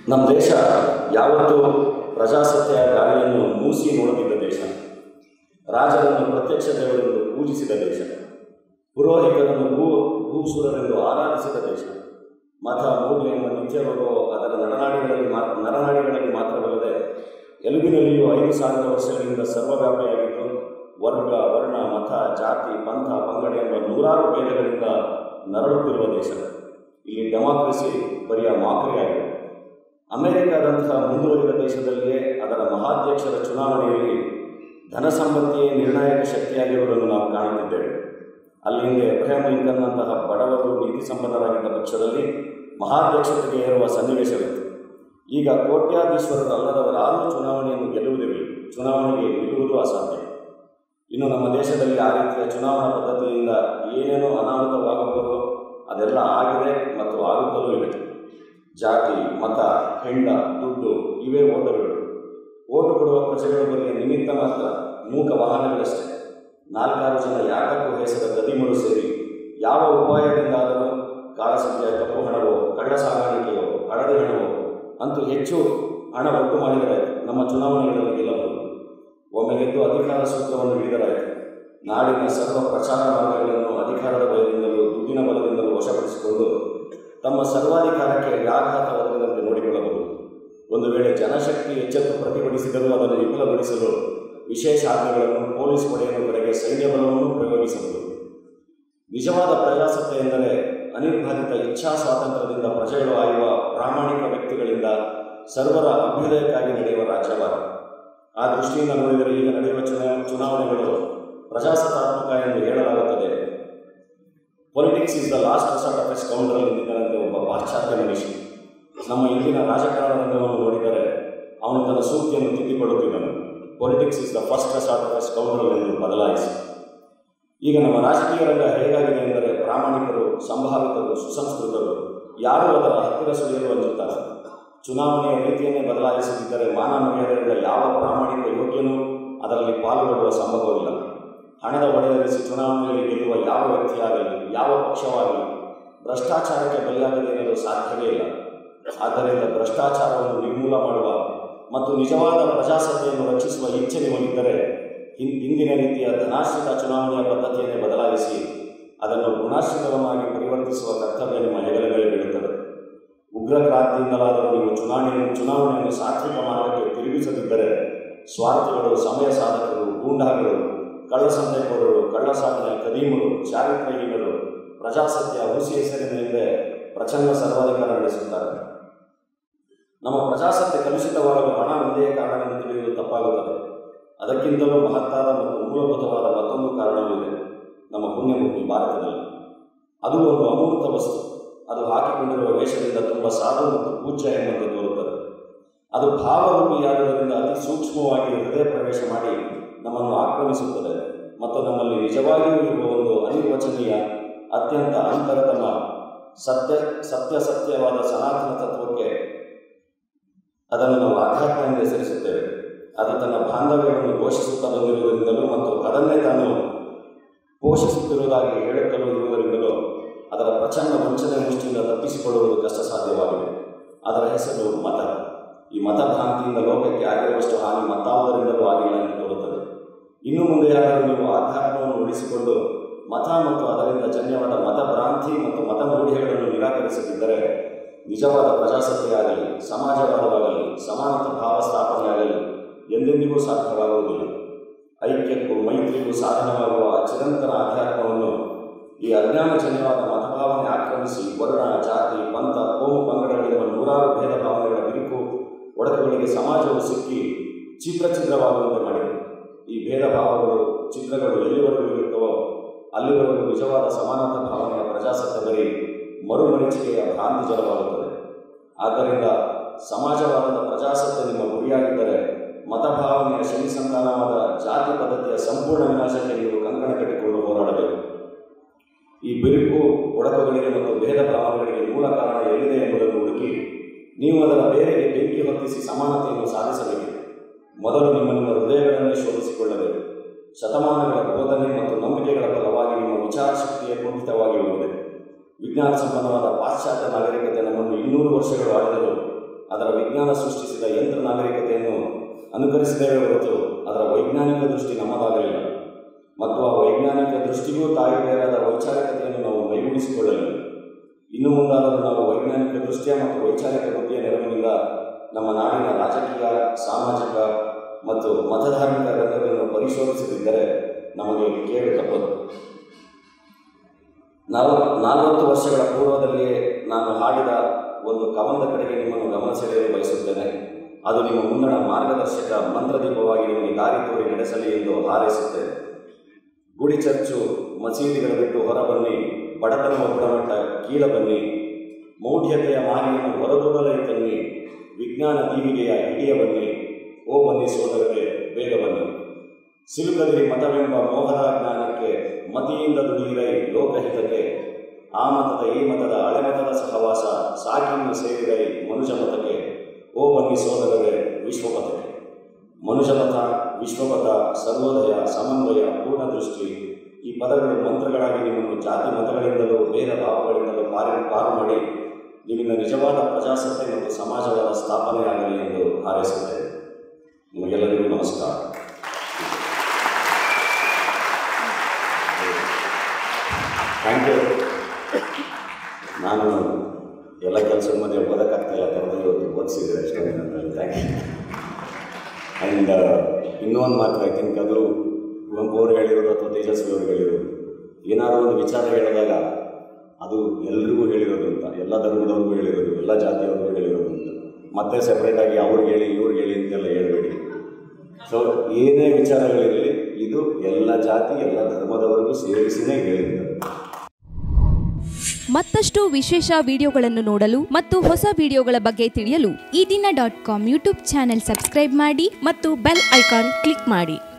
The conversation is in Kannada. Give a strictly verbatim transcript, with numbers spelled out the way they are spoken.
ನಮ್ಮ ದೇಶ ಯಾವತ್ತೂ ಪ್ರಜಾಸತ್ತೆಯ ಗಾಳಿಯನ್ನು ಮೂಸಿ ನೋಡುತ್ತಿದ್ದ ದೇಶ, ರಾಜರನ್ನು ಪ್ರತ್ಯಕ್ಷ ದೇವರೆಂದು ಪೂಜಿಸಿದ ದೇಶ, ಪುರೋಹಿತರನ್ನು ಭೂ ಭೂಸುರರೆಂದು ಆರಾಧಿಸಿದ ದೇಶ. ಮತ ಮೂಢ ಎಂಬ ನಿತ್ಯರೋಗೋ ಅದರ ನರನಾಡಿಗಳಲ್ಲಿ ಮಾ ನರನಾಡಿಗಳಲ್ಲಿ ಮಾತ್ರವಲ್ಲದೆ ಎಲುಬಿನಲ್ಲಿಯೂ ಐದು ಸಾವಿರ ವರ್ಷಗಳಿಂದ ಸರ್ವವ್ಯಾಪಿಯಾಗಿದ್ದು ವರ್ಗ, ವರ್ಣ, ಮತ, ಜಾತಿ, ಪಂಥ, ಪಂಗಡ ಎಂಬ ನೂರಾರು ಭೇದಗಳಿಂದ ನರಳುತ್ತಿರುವ ದೇಶ. ಇಲ್ಲಿ ಡೆಮಾಕ್ರಸಿ ಬರಿಯ ಮಾದರಿಯಾಗಿದೆ. ಅಮೆರಿಕದಂತಹ ಮುಂದುವರಿದ ದೇಶದಲ್ಲಿಯೇ ಅದರ ಮಹಾಧ್ಯಕ್ಷರ ಚುನಾವಣೆಯಲ್ಲಿ ಧನ ಸಂಪತ್ತಿಯೇ ನಿರ್ಣಾಯಕ ಶಕ್ತಿಯಾಗಿರುವುದನ್ನು ನಾವು ಕಾಣುತ್ತಿದ್ದೇವೆ. ಅಲ್ಲಿ ಹಿಂದೆ ಅಬ್ರಹಾಂ ಲಿಂಕನ್ನಂತಹ ಬಡವರು ನೀತಿ ಸಂಪನ್ನರಾಗಿದ್ದ ಪಕ್ಷದಲ್ಲಿ ಮಹಾಧ್ಯಕ್ಷತೆಗೆ ಏರುವ ಸನ್ನಿವೇಶವಿತ್ತು. ಈಗ ಕೋಟ್ಯಾಧೀಶ್ವರರಲ್ಲದವರಾರೂ ಚುನಾವಣೆಯನ್ನು ಗೆಲ್ಲುವುದಿರಲಿ, ಚುನಾವಣೆಗೆ ನಿಲ್ಲುವುದು ಅಸಾಧ್ಯ. ಇನ್ನು ನಮ್ಮ ದೇಶದಲ್ಲಿ ಆ ರೀತಿಯ ಚುನಾವಣಾ ಪದ್ಧತಿಯಿಂದ ಏನೇನೋ ಅನಾಹುತವಾಗಬಹುದು, ಅದೆಲ್ಲ ಆಗಿದೆ ಮತ್ತು ಆಗುತ್ತಲೂ ಇವೆ. ಜಾತಿ, ಮತ, ಹೆಂಡ, ದುಡ್ಡು ಇವೇ ಓಟರುಗಳು. ಓಟು ಕೊಡುವ ಪ್ರಜೆಗಳ ಬಗ್ಗೆ ನಿಮಿತ್ತ ಮಾತ್ರ ಮೂಕ ವಾಹನಗಳಷ್ಟೇ. ನಾಲ್ಕಾರು ಜನ ಯಾತಕ್ಕೂ ಹೆಸರ ಗದಿಮರು ಸೇರಿ ಯಾವ ಉಪಾಯದಿಂದಾದರೂ ಕಾಳಸಂಖ್ಯೆಯ ಕಪ್ಪು ಹಣವೋ, ಕಳ್ಳ ಸಾಗಾಣಿಕೆಯೋ, ಹಳದಿ ಹಣವೋ ಅಂತೂ ಹೆಚ್ಚು ಹಣ ಒಟ್ಟು ಮಾಡಿದರಾಯಿತು, ನಮ್ಮ ಚುನಾವಣೆಗಳಲ್ಲಿ ಗೆಲ್ಲಬಹುದು. ಒಮ್ಮೆ ಗೆದ್ದು ಅಧಿಕಾರ ಸೂತ್ರವನ್ನು ಹಿಡಿದರಾಯಿತು, ನಾಡಿನ ಸರ್ವ ಪ್ರಚಾರ ಮಾರ್ಗಗಳನ್ನು ಅಧಿಕಾರದ ಬಲದಿಂದಲೂ ದುಡ್ಡಿನ ಬಲದಿಂದಲೂ ವಶಪಡಿಸಿಕೊಂಡು ತಮ್ಮ ಸರ್ವಾಧಿಕಾರಕ್ಕೆ ವ್ಯಾಘಾತ ಒದಗದಂತೆ ನೋಡಿಕೊಳ್ಳಬಹುದು. ಒಂದು ವೇಳೆ ಜನಶಕ್ತಿ ಎಚ್ಚೆತ್ತು ಪ್ರತಿಭಟಿಸಿದರೂ ಅದನ್ನು ವಿಫಲಗೊಳಿಸಲು ವಿಶೇಷ ಆಜ್ಞೆಗಳನ್ನು, ಪೊಲೀಸ್ ಪಡೆಯನ್ನು ಕಡೆಗೆ ಸೈನ್ಯ ಬಲವನ್ನು ಪ್ರಯೋಗಿಸಬಹುದು. ನಿಜವಾದ ಪ್ರಜಾಸತ್ತೆ ಎಂದರೆ ಅನಿರ್ಧಾರಿತ ಇಚ್ಛಾ ಸ್ವಾತಂತ್ರ್ಯದಿಂದ ಪ್ರಜೆಗಳು ಆಯುವ ಪ್ರಾಮಾಣಿಕ ವ್ಯಕ್ತಿಗಳಿಂದ ಸರ್ವರ ಅಭ್ಯುದಯಕ್ಕಾಗಿ ನಡೆಯುವ ರಾಜ್ಯವಾದ. ಆ ದೃಷ್ಟಿಯಿಂದ ನೋಡಿದರೆ ಈಗ ನಡೆಯುವ ಚುನಾ ಚುನಾವಣೆಗಳು ಪ್ರಜಾಸತ್ತಾತ್ಮಕ ಎಂದು ಹೇಳಲಾಗುತ್ತದೆ. Politics is the last resort of a scoundrel ಎಂದಿದ್ದರಂತೆ ಒಬ್ಬ ಪಾಶ್ಚಾತ್ಯ ಮನುಷ್ಯ. ನಮ್ಮ ಇಂದಿನ ರಾಜಕಾರಣ ರಂಗವನ್ನು ನೋಡಿದರೆ ಅವನು ತನ್ನ ಸೂಕ್ತಿಯನ್ನು ತಿದ್ದಿಕೊಳ್ಳುತ್ತಿದ್ದನು. Politics is the first resort of a scoundrel ಎಂದು ಬದಲಾಯಿಸಿ. ಈಗ ನಮ್ಮ ರಾಜಕೀಯ ರಂಗ ಹೇಗಾಗಿದೆ ಎಂದರೆ ಪ್ರಾಮಾಣಿಕರು, ಸಂಭಾವಿತರು, ಸುಸಂಸ್ಕೃತರು ಯಾರೂ ಅದರ ಹತ್ತಿರ ಸುಳಿಯಲು ಅಂಜುತ್ತಾರೆ. ಚುನಾವಣೆಯ ರೀತಿಯನ್ನೇ ಬದಲಾಯಿಸದಿದ್ದರೆ ಮಾನ ಮರ್ಯಾದೆಗಳ ಯಾವ ಪ್ರಾಮಾಣಿಕ ಯೋಗ್ಯನೂ ಅದರಲ್ಲಿ ಪಾಲ್ಗೊಳ್ಳುವ ಸಂಭವವಿಲ್ಲ. ಹಣದ ಒಡೆಯರಿಸಿ ಚುನಾವಣೆಯಲ್ಲಿ ಗೆಲ್ಲುವ ಯಾವ ವ್ಯಕ್ತಿಯಾಗಲಿ, ಯಾವ ಪಕ್ಷವಾಗಲಿ ಭ್ರಷ್ಟಾಚಾರಕ್ಕೆ ಬಲಿಯಾಗದೇ ಇರಲು ಸಾಧ್ಯವೇ ಇಲ್ಲ. ಆದ್ದರಿಂದ ಭ್ರಷ್ಟಾಚಾರವನ್ನು ನಿರ್ಮೂಲ ಮಾಡುವ ಮತ್ತು ನಿಜವಾದ ಪ್ರಜಾಸತ್ತೆಯನ್ನು ರಕ್ಷಿಸುವ ಇಚ್ಛೆ ನಿಮಗಿದ್ದರೆ ಇಂದಿನ ರೀತಿಯ ಧನಾಶ್ರಿತ ಚುನಾವಣೆಯ ಪದ್ಧತಿಯನ್ನೇ ಬದಲಾಯಿಸಿ ಅದನ್ನು ಗುಣಾಶ್ರಿತವನ್ನಾಗಿ ಪರಿವರ್ತಿಸುವ ಕರ್ತವ್ಯ ನಿಮ್ಮ ಹೆಗಲುಗಳಿಗೆ ಬೀಳುತ್ತದೆ. ಉಗ್ರ ಕ್ರಾಂತಿಯಿಂದಲಾದರೂ ನೀವು ಚುನಾವಣೆ ಚುನಾವಣೆಯನ್ನು ಸಾತ್ವಿಕ ಮಾರ್ಗಕ್ಕೆ ತಿರುಗಿಸದಿದ್ದರೆ ಸ್ವಾರ್ಥಿಗಳು, ಸಮಯ ಸಾಧಕರು, ಗೂಂಡಾಗಳು, ಕಳ್ಳಸಂತೆಕೋರರು, ಕಳ್ಳಸಾಗಣೆ ಕದೀಮರು, ಚಾರಿತ್ರಹೀನರು ಪ್ರಜಾಸತ್ತೆಯ ಹುಸಿ ಹೆಸರಿನ ಹಿಂದೆ ಪ್ರಚಂಡ ಸರ್ವಾಧಿಕಾರ ನಡೆಸುತ್ತಾರೆ. ನಮ್ಮ ಪ್ರಜಾಸತ್ತೆ ಕಲುಷಿತವಾಗಲು ಹಣ ಒಂದೇ ಕಾರಣವೆಂದು ತಿಳಿಯುವುದು ತಪ್ಪಾಗುತ್ತದೆ. ಅದಕ್ಕಿಂತಲೂ ಮಹತ್ತಾದ ಮತ್ತು ಮೂಲಭೂತವಾದ ಮತ್ತೊಂದು ಕಾರಣವಿದೆ ನಮ್ಮ ಪುಣ್ಯಭೂಮಿ ಭಾರತದಲ್ಲಿ. ಅದು ಒಂದು ಅಮೂರ್ತ ವಸ್ತು. ಅದು ಹಾಕಿಕೊಂಡಿರುವ ವೇಷದಿಂದ ತುಂಬ ಸಾಧು ಮತ್ತು ಪೂಜ್ಯ ಎಂಬಂತೆ ತೋರುತ್ತದೆ. ಅದು ಭಾವರೂಪಿಯಾಗುವುದರಿಂದ ಅತಿ ಸೂಕ್ಷ್ಮವಾಗಿ ಹೃದಯ ಪ್ರವೇಶ ಮಾಡಿ ನಮ್ಮನ್ನು ಆಕ್ರಮಿಸುತ್ತದೆ ಮತ್ತು ನಮ್ಮಲ್ಲಿ ನಿಜವಾಗಿಯೂ ಇರುವ ಒಂದು ಅನಿರ್ವಚನೀಯ, ಅತ್ಯಂತ ಅಂತರತಮ ಸತ್ಯ ಸತ್ಯಸತ್ಯವಾದ ಸನಾತನ ತತ್ವಕ್ಕೆ ಅದನ್ನು ನಾವು ಆಧ್ಯಾತ್ಮ ಎಂದು ಹೆಸರಿಸುತ್ತೇವೆ. ಅದು ತನ್ನ ಬಾಂಧವ್ಯವನ್ನು ಘೋಷಿಸುತ್ತಾ ಬಂದಿರುವುದರಿಂದಲೂ ಮತ್ತು ಅದನ್ನೇ ತಾನು ಪೋಷಿಸುತ್ತಿರುವುದಾಗಿ ಹೇಳುತ್ತಲೂ ಇರುವುದರಿಂದಲೂ ಅದರ ಪ್ರಚಂಡ ವಂಚನೆ ಮುಷ್ಟಿಯಿಂದ ತಪ್ಪಿಸಿಕೊಳ್ಳುವುದು ಕಷ್ಟ ಸಾಧ್ಯವಾಗಿದೆ. ಅದರ ಹೆಸರು ಮತ. ಈ ಮತಭ್ರಾಂತಿಯಿಂದ ಲೋಕಕ್ಕೆ ಆಗಿರುವಷ್ಟು ಹಾನಿ ಮತ್ತಾವುದರಿಂದಲೂ ಆಗಿಲ್ಲ ಎಂದು ತೋರುತ್ತದೆ. ಇನ್ನು ಮುಂದೆಯಾದರೂ ನೀವು ಆಧ್ಯಾತ್ಮವನ್ನು ಉಳಿಸಿಕೊಂಡು ಮತ ಮತ್ತು ಅದರಿಂದ ಜನ್ಯವಾದ ಮತಭ್ರಾಂತಿ ಮತ್ತು ಮತಮೂಢ್ಯಗಳನ್ನು ನಿರಾಕರಿಸದಿದ್ದರೆ ನಿಜವಾದ ಪ್ರಜಾಸತ್ತೆಯಾಗಲಿ, ಸಮಾಜವಾದವಾಗಲಿ, ಸಮಾನತ ಭಾವ ಸ್ಥಾಪನೆಯಾಗಲಿ ಎಂದೆಂದಿಗೂ ಸಾಧ್ಯವಾಗುವುದಿಲ್ಲ. ಐಕ್ಯಕ್ಕೂ ಮೈತ್ರಿಗೂ ಸಾಧನವಾಗುವ ಚಿರಂತನ ಆಧ್ಯಾತ್ಮವನ್ನು ಈ ಅಜ್ಞಾನಜನ್ಯವಾದ ಮತಭಾವನೆ ಆಕ್ರಮಿಸಿ ವರ್ಣ, ಜಾತಿ, ಪಂಥ, ಕೋಮು ಪಂಗಡಗಳೆಂಬ ನೂರಾರು ಭೇದ ಭಾವನೆಗಳ ಬಿರುಕು ಒಡಕುಗಳಿಗೆ ಸಮಾಜವು ಸಿಕ್ಕಿ ಚಿತ್ರಚಿತ್ರವಾಗುವಂತೆ ಮಾಡಿದೆ. ಈ ಭೇದ ಭಾವಗಳು, ಚಿತ್ರಗಳು ಎಲ್ಲಿವರೆಗೂ ಇರುತ್ತವೋ ಅಲ್ಲಿವರೆಗೂ ನಿಜವಾದ ಸಮಾನತ ಭಾವನೆಯ ಪ್ರಜಾಸತ್ತೆ ಬರೀ ಮರುಮರೀಚಿಕೆಯ ಭ್ರಾಂತಿ ಜಲವಾಗುತ್ತದೆ. ಆದ್ದರಿಂದ ಸಮಾಜವಾದದ ಪ್ರಜಾಸತ್ತೆ ನಿಮ್ಮ ಗುರಿಯಾಗಿದ್ದರೆ ಮತಭಾವನೆಯ ಶನಿ ಸಂತಾನವಾದ ಜಾತಿ ಪದ್ಧತಿಯ ಸಂಪೂರ್ಣ ವಿನಾಶಕ್ಕೆ ನೀವು ಕಂಕಣ ಕಟ್ಟಿಕೊಂಡು ಹೋರಾಡಬೇಕು. ಈ ಬಿರುಕು, ಒಡಕುಗಳಿಗೆ ಮತ್ತು ಭೇದ ಭಾವನೆಗಳಿಗೆ ಮೂಲ ಕಾರಣ ಎಲ್ಲಿದೆ ಎಂಬುದನ್ನು ಹುಡುಕಿ ನೀವು ಅದರ ಬೇರೆಗೆ ಬೆಂಕಿ ಹೊತ್ತಿಸಿ ಸಮಾನತೆಯನ್ನು ಸಾಧಿಸಬೇಕು. ಮೊದಲು ನಿಮ್ಮ ನಿಮ್ಮ ಹೃದಯಗಳನ್ನೇ ಶೋಧಿಸಿಕೊಳ್ಳಬೇಕು. ಶತಮಾನಗಳ ಬೋಧನೆ ಮತ್ತು ನಂಬಿಕೆಗಳ ಫಲವಾಗಿ ನಿಮ್ಮ ವಿಚಾರ ಶಕ್ತಿಯೇ ಕುಂಠಿತವಾಗಿರುತ್ತದೆ. ವಿಜ್ಞಾನ ಸಂಪನ್ನವಾದ ಪಾಶ್ಚಾತ್ಯ ನಾಗರಿಕತೆ ನಮ್ಮನ್ನು ಇನ್ನೂರು ವರ್ಷಗಳು ಆಳಿದರೂ ಅದರ ವಿಜ್ಞಾನ ಸೃಷ್ಟಿಸಿದ ಯಂತ್ರ ನಾಗರಿಕತೆಯನ್ನು ಅನುಕರಿಸಿದ್ದೇವೆ ಹೊರತು ಅದರ ವೈಜ್ಞಾನಿಕ ದೃಷ್ಟಿ ನಮ್ಮದಾಗಲಿಲ್ಲ ಮತ್ತು ಆ ವೈಜ್ಞಾನಿಕ ದೃಷ್ಟಿಗೂ ತಾಯಿಬೇರಾದ ವೈಚಾರಿಕತೆಯನ್ನು ನಾವು ಮೈಗೂಡಿಸಿಕೊಳ್ಳಲಿಲ್ಲ. ಇನ್ನು ಮುಂದಾದರೂ ನಾವು ವೈಜ್ಞಾನಿಕ ದೃಷ್ಟಿಯ ಮತ್ತು ವೈಚಾರಿಕ ಬುದ್ಧಿಯ ನೆರವಿನಿಂದ ನಮ್ಮ ನಾಡಿನ ರಾಜಕೀಯ, ಸಾಮಾಜಿಕ ಮತ್ತು ಮತಧಾರ್ಮಿಕ ರಂಗಗಳನ್ನು ಪರಿಶೋಧಿಸದಿದ್ದರೆ ನಮಗೆ ಕೇಳು ತಪ್ಪದು. ನಲ್ ನಾಲ್ವತ್ತು ವರ್ಷಗಳ ಪೂರ್ವದಲ್ಲಿಯೇ ನಾನು ಹಾಡಿದ ಒಂದು ಕವನದ ಕಡೆಗೆ ನಿಮ್ಮನ್ನು ಗಮನ ಸೆಳೆಯಲು ಬಯಸುತ್ತೇನೆ. ಅದು ನಿಮ್ಮ ಮುನ್ನಡ ಮಾರ್ಗದರ್ಶಕ ಮಂತ್ರದೀಪವಾಗಿ ನಿಮಗೆ ದಾರಿ ತೋರಿ ನಡೆಸಲಿ ಎಂದು ಹಾರೈಸುತ್ತೇನೆ. ಗುಡಿ, ಚರ್ಚು, ಮಸೀದಿಗಳ ಬಿಟ್ಟು ಹೊರಬನ್ನಿ, ಬಡತನವ ಗುಣಮಟ್ಟ ಕೀಳ ಬನ್ನಿ, ಮೌಢ್ಯತೆಯ ಮಾರಿಯನ್ನು ಹೊರದೂಡಲೈ ತನ್ನಿ, ವಿಜ್ಞಾನ ದೀವಿಗೆಯ ಹಿಡಿಯ ಬನ್ನಿ, ಓ ಬನ್ನಿ ಸೋದರರೇ ಬೇಗ ಬನ್ನಿ. ಸಿಲುಕದಿರಿ ಮತವೆಂಬ ಮೋಹದ ಜ್ಞಾನಕ್ಕೆ, ಮತಿಯಿಂದ ದುಡಿಯಿರೈ ಲೋಕಹಿತಕ್ಕೆ, ಆ ಮತದ ಈ ಮತದ ಹಳೆಮತದ ಸಹವಾಸ ಸಾಕಿನ್ನು ಸೇರಿರೈ ಮನುಜ ಮತಕ್ಕೆ, ಓ ಬನ್ನಿ ಸೋದರರೇ ವಿಶ್ವಪಥಕ್ಕೆ. ಮನುಜಮತ, ವಿಶ್ವಪಥ, ಸರ್ವೋದಯ, ಸಮನ್ವಯ, ಪೂರ್ಣದೃಷ್ಟಿ ಈ ಪದಗಳು ಮಂತ್ರಗಳಾಗಿ ನಿಮ್ಮನ್ನು ಜಾತಿ ಮತಗಳಿಂದಲೂ ಬೇರೆ ಭಾವಗಳಿಂದಲೂ ಪಾರು ಪಾರು ಮಾಡಿ ನಿಮ್ಮಿಂದ ನಿಜವಾದ ಪ್ರಜಾಸತ್ತೆ ಮತ್ತು ಸಮಾಜವಾದ ಸ್ಥಾಪನೆಯಾಗಲಿ ಎಂದು ಹಾರೈಸುತ್ತೇನೆ. ನಿಮಗೆಲ್ಲರಿಗೂ ನಮಸ್ಕಾರ. Thank you. ನಾನು ಎಲ್ಲ ಕೆಲಸದ ಮಧ್ಯೆ ಓದಕ್ಕಾಗ್ತಾಯಿಲ್ಲ, ಕರೆದು ಓದಿಸಿದ್ರೆ ಅಷ್ಟೇ. Thank you. ಆ್ಯಂಡ್ ಇನ್ನೂ ಒಂದು ಮಾತು, ಐ ಥಿಂಕ್ ಅದು ಕುವೆಂಪು ಅವ್ರು ಹೇಳಿರೋದು ಅಥವಾ ತೇಜಸ್ವಿ ಅವ್ರು ಹೇಳಿರೋದು, ಏನಾದರೂ ಒಂದು ವಿಚಾರ ಹೇಳಿದಾಗ ಅದು ಎಲ್ರಿಗೂ ಹೇಳಿರೋದು ಅಂತ, ಎಲ್ಲ ಧರ್ಮದವ್ರಿಗೂ ಹೇಳಿರೋದು, ಎಲ್ಲ ಜಾತಿಯವ್ರಿಗೂ ಹೇಳಿರೋದು ಅಂತ, ಮತ್ತೆ ಸೆಪ್ರೇಟಾಗಿ ಅವ್ರಿಗೆ ಹೇಳಿ ಇವ್ರಿಗೆ ಹೇಳಿ ಅಂತೆಲ್ಲ ಹೇಳಬೇಡಿ. ಸೊ ಏನೇ ವಿಚಾರಗಳಿರಲಿ ಇದು ಎಲ್ಲ ಜಾತಿ ಎಲ್ಲ ಧರ್ಮದವರಿಗೂ ಸೇರಿಸಿನೇ ಹೇಳಿದ್ದಾರೆ. ಮತ್ತಷ್ಟು ವಿಶೇಷ ವಿಡಿಯೋಗಳನ್ನು ನೋಡಲು ಮತ್ತು ಹೊಸ ವಿಡಿಯೋಗಳ ಬಗ್ಗೆ ತಿಳಿಯಲು Ee Dina dot com YouTube channel subscribe ಮಾಡಿ ಮತ್ತು ಬೆಲ್ ಐಕಾನ್ ಕ್ಲಿಕ್ ಮಾಡಿ.